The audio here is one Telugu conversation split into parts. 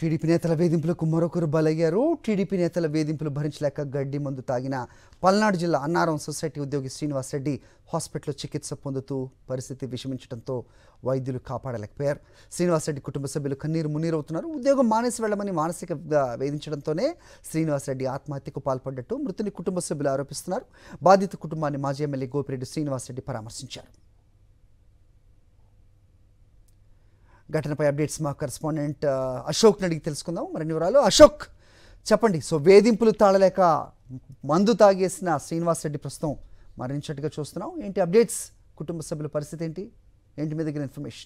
టీడీపీ నేతల వేధింపులకు మరొకరు బలయ్యారు. టీడీపీ నేతల వేధింపులు భరించలేక గడ్డి మందు తాగిన పల్నాడు జిల్లా అన్నారం సొసైటీ ఉద్యోగి శ్రీనివాస్ రెడ్డి హాస్పిటల్లో చికిత్స పొందుతూ పరిస్థితి విషమించడంతో వైద్యులు కాపాడలేకపోయారు. శ్రీనివాస్ రెడ్డి కుటుంబ సభ్యులు కన్నీరు మున్నీరవుతున్నారు. ఉద్యోగం మానేసి వెళ్లమని మానసికంగా వేధించడంతోనే శ్రీనివాస్ రెడ్డి ఆత్మహత్యకు పాల్పడ్డట్టు మృతుని కుటుంబ సభ్యులు ఆరోపిస్తున్నారు. బాధిత కుటుంబాన్ని మాజీ ఎమ్మెల్యే గోపిరెడ్డి శ్రీనివాస్ రెడ్డి పరామర్శించారు. ఘటనపై అప్డేట్స్ మా కరెస్పాండెంట్ అశోక్ అడిగి తెలుసుకుందాం మరిన్ని వివరాలు. అశోక్, చెప్పండి. సో వేధింపులు తాళలేక మందు తాగేసిన శ్రీనివాస్ రెడ్డి ప్రస్తుతం మరణించినట్టుగా చూస్తున్నాం. ఏంటి అప్డేట్స్? కుటుంబ సభ్యుల పరిస్థితి ఏంటి? మీ దగ్గర ఇన్ఫర్మేషన్?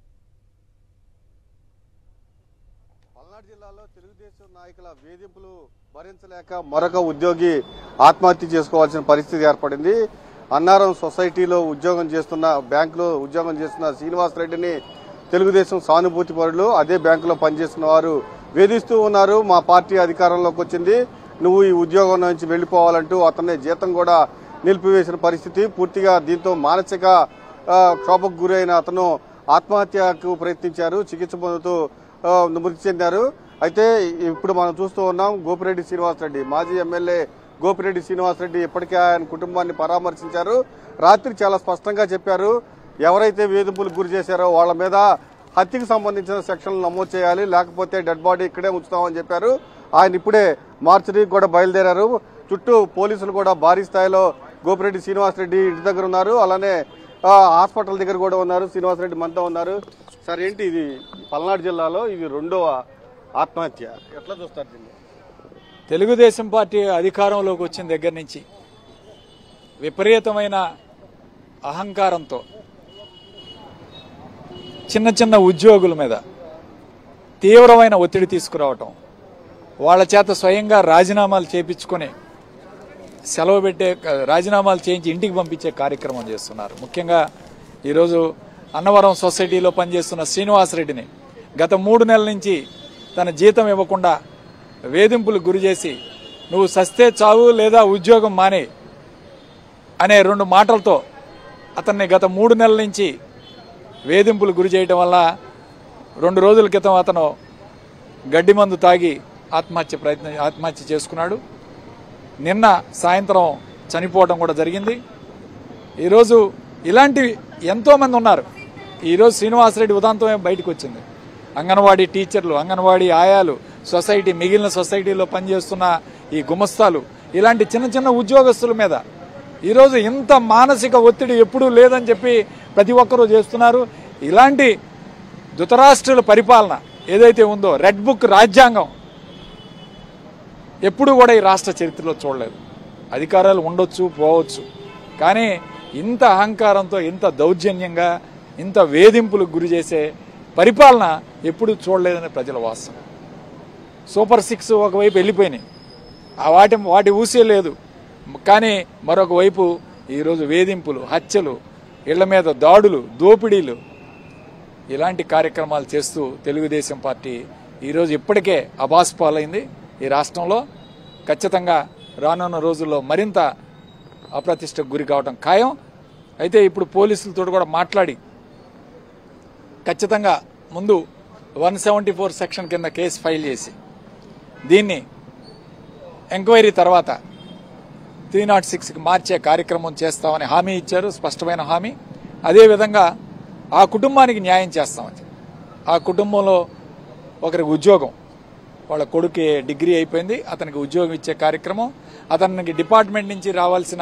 పల్నాడు జిల్లాలో తెలుగుదేశం నాయకుల వేధింపులు భరించలేక మరొక ఉద్యోగి ఆత్మహత్య చేసుకోవాల్సిన పరిస్థితి ఏర్పడింది. అన్నారం సొసైటీలో ఉద్యోగం చేస్తున్న, బ్యాంకులో ఉద్యోగం చేస్తున్న శ్రీనివాస్ రెడ్డిని తెలుగుదేశం సానుభూతి పరులు అదే బ్యాంకులో పనిచేస్తున్న వారు వేధిస్తూ ఉన్నారు. మా పార్టీ అధికారంలోకి వచ్చింది, నువ్వు ఈ ఉద్యోగం నుంచి వెళ్లిపోవాలంటూ అతన్ని జీతం కూడా నిలిపివేసిన పరిస్థితి. పూర్తిగా దీంతో మానసిక క్షోభకు గురైన అతను ఆత్మహత్యకు ప్రయత్నించారు. చికిత్స పొందుతూ మృతి చెందారు. అయితే ఇప్పుడు మనం చూస్తూ ఉన్నాం, గోపిరెడ్డి శ్రీనివాస్ రెడ్డి, మాజీ ఎమ్మెల్యే గోపిరెడ్డి శ్రీనివాస్ రెడ్డి ఇప్పటికే ఆయన కుటుంబాన్ని పరామర్శించారు. రాత్రి చాలా స్పష్టంగా చెప్పారు, ఎవరైతే వేధింపులకు గురి చేశారో వాళ్ళ మీద హత్యకు సంబంధించిన సెక్షన్లు నమోదు చేయాలి, లేకపోతే డెడ్ బాడీ ఇక్కడే ఉంచుతామని చెప్పారు. ఆయన ఇప్పుడే మార్చరీకి కూడా బయలుదేరారు. చుట్టూ పోలీసులు కూడా భారీ స్థాయిలో గోపిరెడ్డి శ్రీనివాస్ రెడ్డి ఇంటి దగ్గర ఉన్నారు, అలానే హాస్పిటల్ దగ్గర కూడా ఉన్నారు. శ్రీనివాస్ రెడ్డి మనతో ఉన్నారు. సార్, ఏంటి ఇది పల్నాడు జిల్లాలో ఇది రెండవ ఆత్మహత్య, ఎట్లా చూస్తారు దీన్ని? తెలుగుదేశం పార్టీ అధికారంలోకి వచ్చిన దగ్గర నుంచి విపరీతమైన అహంకారంతో చిన్న చిన్న ఉద్యోగుల మీద తీవ్రమైన ఒత్తిడి తీసుకురావటం, వాళ్ళ చేత స్వయంగా రాజీనామాలు చేయించుకొని సెలవు పెట్టే, రాజీనామాలు చేయించి ఇంటికి పంపించే కార్యక్రమం చేస్తున్నారు. ముఖ్యంగా ఈరోజు అన్నవరం సొసైటీలో పనిచేస్తున్న శ్రీనివాస్ రెడ్డిని గత 3 నెలల నుంచి తన జీతం ఇవ్వకుండా వేధింపులకు గురి చేసి, నువ్వు సస్తే చావు లేదా ఉద్యోగం మానే అనే 2 మాటలతో అతన్ని గత 3 నెలల నుంచి వేధింపులు గురి చేయడం వల్ల 2 రోజుల క్రితం అతను గడ్డి మందు తాగి ఆత్మహత్య చేసుకున్నాడు. నిన్న సాయంత్రం చనిపోవడం కూడా జరిగింది. ఈరోజు ఇలాంటివి ఎంతోమంది ఉన్నారు. ఈరోజు శ్రీనివాసరెడ్డి ఉదాంతం బయటకు వచ్చింది. అంగన్వాడీ టీచర్లు, అంగన్వాడీ ఆయాలు, సొసైటీ, మిగిలిన సొసైటీలో పనిచేస్తున్న ఈ గుమస్తాలు, ఇలాంటి చిన్న చిన్న ఉద్యోగస్తుల మీద ఈరోజు ఇంత మానసిక ఒత్తిడి ఎప్పుడూ లేదని చెప్పి ప్రతి ఒక్కరూ చేస్తున్నారు. ఇలాంటి ధృతరాష్ట్రుల పరిపాలన ఏదైతే ఉందో, రెడ్ బుక్ రాజ్యాంగం ఎప్పుడు కూడా ఈ రాష్ట్ర చరిత్రలో చూడలేదు. అధికారాలు ఉండొచ్చు, పోవచ్చు, కానీ ఇంత అహంకారంతో, ఇంత దౌర్జన్యంగా, ఇంత వేధింపులకు గురి చేసే పరిపాలన ఎప్పుడు చూడలేదని ప్రజల వాస్తవం. సూపర్ 6 ఒకవైపు వెళ్ళిపోయినాయి, వాటి ఊసే లేదు. కానీ మరొక వైపు ఈరోజు వేధింపులు, హత్యలు, ఇళ్ల మీద దాడులు, దోపిడీలు, ఇలాంటి కార్యక్రమాలు చేస్తూ తెలుగుదేశం పార్టీ ఈరోజు ఇప్పటికే అబాస్పాలైంది. ఈ రాష్ట్రంలో ఖచ్చితంగా రానున్న రోజుల్లో మరింత అప్రతిష్టకు గురి కావడం ఖాయం. అయితే ఇప్పుడు పోలీసులతో కూడా మాట్లాడి ఖచ్చితంగా ముందు 174 సెక్షన్ కింద కేసు ఫైల్ చేసి దీన్ని ఎంక్వైరీ తర్వాత 306కి మార్చే కార్యక్రమం చేస్తామని హామీ ఇచ్చారు, స్పష్టమైన హామీ. అదేవిధంగా ఆ కుటుంబానికి న్యాయం చేస్తామని, ఆ కుటుంబంలో ఒకరికి ఉద్యోగం, వాళ్ళ కొడుకు డిగ్రీ అయిపోయింది, అతనికి ఉద్యోగం ఇచ్చే కార్యక్రమం, అతనికి డిపార్ట్మెంట్ నుంచి రావాల్సిన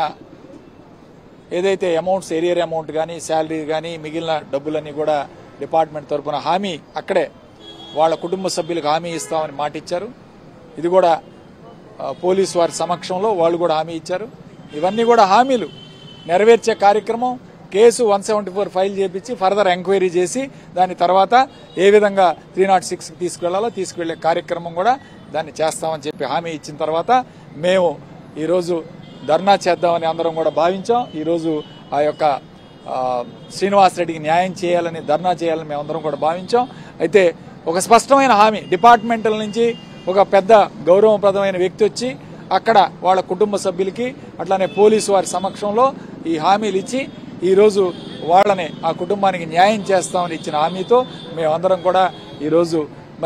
ఏదైతే అమౌంట్స్, ఏరియర్ అమౌంట్ కానీ, శాలరీ కానీ, మిగిలిన డబ్బులన్నీ కూడా డిపార్ట్మెంట్ తరఫున హామీ, అక్కడే వాళ్ళ కుటుంబ సభ్యులకు హామీ ఇస్తామని మాట ఇచ్చారు. ఇది కూడా పోలీసు వారి సమక్షంలో వాళ్ళు కూడా హామీ ఇచ్చారు. ఇవన్నీ కూడా హామీలు నెరవేర్చే కార్యక్రమం. కేసు 174 ఫైల్ చేపించి ఫర్దర్ ఎంక్వైరీ చేసి దాని తర్వాత ఏ విధంగా 306కి తీసుకువెళ్లాలో తీసుకువెళ్లే కార్యక్రమం కూడా దాన్ని చేస్తామని చెప్పి హామీ ఇచ్చిన తర్వాత మేము ఈరోజు ధర్నా చేద్దామని అందరం కూడా భావించాం. ఈరోజు ఆ యొక్క శ్రీనివాస్ రెడ్డికి న్యాయం చేయాలని, ధర్నా చేయాలని మేమందరం కూడా భావించాం. అయితే ఒక స్పష్టమైన హామీ డిపార్ట్మెంటల్ నుంచి ఒక పెద్ద గౌరవప్రదమైన వ్యక్తి వచ్చి అక్కడ వాళ్ళ కుటుంబ సభ్యులకి, అట్లానే పోలీసు వారి సమక్షంలో ఈ హామీలు ఇచ్చి ఈరోజు వాళ్ళని, ఆ కుటుంబానికి న్యాయం చేస్తామని ఇచ్చిన హామీతో మేమందరం కూడా ఈరోజు మరి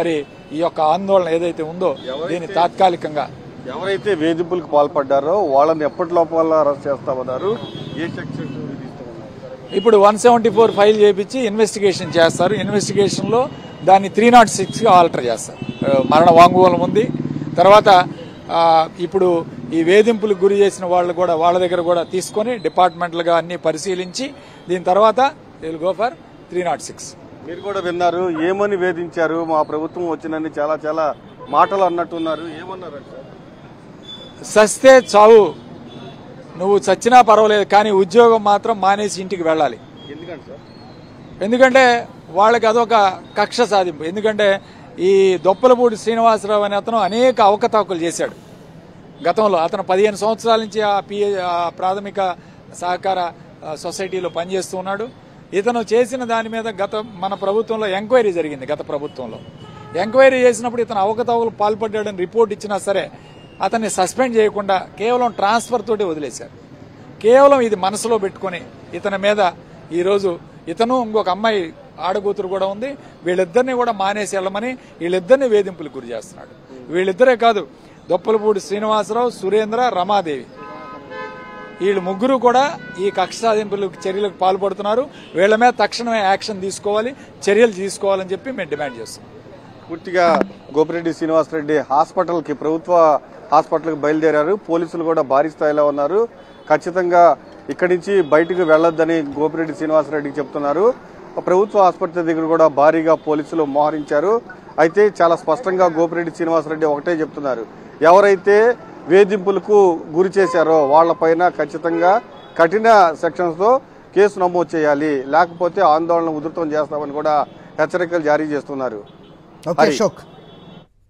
ఈ యొక్క ఆందోళన ఏదైతే ఉందో దీన్ని తాత్కాలికంగా ఎవరైతే వేధింపులకు పాల్పడ్డారో వాళ్ళని ఎప్పటి లోపల అరెస్ట్ చేస్తామన్నారు, ఏ సెక్షన్ విధిస్తామన్నారు? ఇప్పుడు 174 ఫైల్ చేయించి ఇన్వెస్టిగేషన్ చేస్తారు. ఇన్వెస్టిగేషన్ లో దాన్ని 306 గా ఆల్టర్ చేస్తారు. మరణ వాంగ్మూలం ఉంది. తర్వాత ఇప్పుడు ఈ వేధింపులకు గురి చేసిన వాళ్ళు కూడా వాళ్ళ దగ్గర కూడా తీసుకొని డిపార్ట్మెంటల్ గా అన్ని పరిశీలించి దీని తర్వాత విల్ గో ఫర్ 306. మీరు కూడా విన్నారు, ఏమని వేధించారు, మా ప్రభుత్వం వచ్చినని చాలా చాలా మాటలు అన్నట్టున్నారు, ఏమన్నారంటే సస్తే చావు, నువ్వు చచ్చినా పర్వాలేదు కానీ ఉద్యోగం మాత్రం మానేసి ఇంటికి వెళ్ళాలి. ఎందుకంటే సార్? ఎందుకంటే వాళ్ళకి అదొక కక్ష సాధింపు. ఎందుకంటే ఈ దొప్పలపూడి శ్రీనివాసరావు అనే అతను అనేక అవకతవకలు చేశాడు గతంలో. అతను 15 సంవత్సరాల నుంచి ఆ ప్రాథమిక సహకార సొసైటీలో పనిచేస్తూ ఉన్నాడు. ఇతను చేసిన దాని మీద మన ప్రభుత్వంలో ఎంక్వైరీ జరిగింది. గత ప్రభుత్వంలో ఎంక్వైరీ చేసినప్పుడు ఇతను అవకతవకలు పాల్పడ్డాడని రిపోర్ట్ ఇచ్చినా సరే అతన్ని సస్పెండ్ చేయకుండా కేవలం ట్రాన్స్ఫర్ తోటి వదిలేశారు. కేవలం ఇది మనసులో పెట్టుకుని ఇతని మీద ఈరోజు ఇతను ఇంకొక అమ్మాయి ఆడకూతురు కూడా ఉంది, వీళ్ళిద్దరిని కూడా మానేసి వెళ్ళమని వీళ్ళిద్దరిని వేధింపులకు గురి చేస్తున్నాడు. వీళ్ళిద్దరే కాదు, దొప్పలపూడి శ్రీనివాసరావు, సురేంద్ర, రమాదేవి, వీళ్ళు ముగ్గురు కూడా ఈ కక్ష సాధింపులకు చర్యలకు పాల్పడుతున్నారు. వీళ్ల మీద తక్షణమే యాక్షన్ తీసుకోవాలి, చర్యలు తీసుకోవాలని చెప్పి మేము డిమాండ్ చేస్తున్నాం. పూర్తిగా గోపిరెడ్డి శ్రీనివాసరెడ్డి హాస్పిటల్కి, ప్రభుత్వ హాస్పిటల్కి బయలుదేరారు. పోలీసులు కూడా భారీ స్థాయిలో ఉన్నారు. ఖచ్చితంగా ఇక్కడి నుంచి బయటకు వెళ్లొద్దని గోపిరెడ్డి శ్రీనివాసరెడ్డికి చెప్తున్నారు. ప్రభుత్వ ఆసుపత్రి దగ్గర కూడా భారీగా పోలీసులు మోహరించారు. అయితే చాలా స్పష్టంగా గోపిరెడ్డి శ్రీనివాసరెడ్డి ఒకటే చెప్తున్నారు, ఎవరైతే వేధింపులకు గురి చేశారో వాళ్లపైన ఖచ్చితంగా కఠిన సెక్షన్స్ తో కేసు నమోదు చేయాలి, లేకపోతే ఆందోళన ఉధృతం చేస్తామని కూడా హెచ్చరికలు జారీ చేస్తున్నారు. ఓకే అశోక్.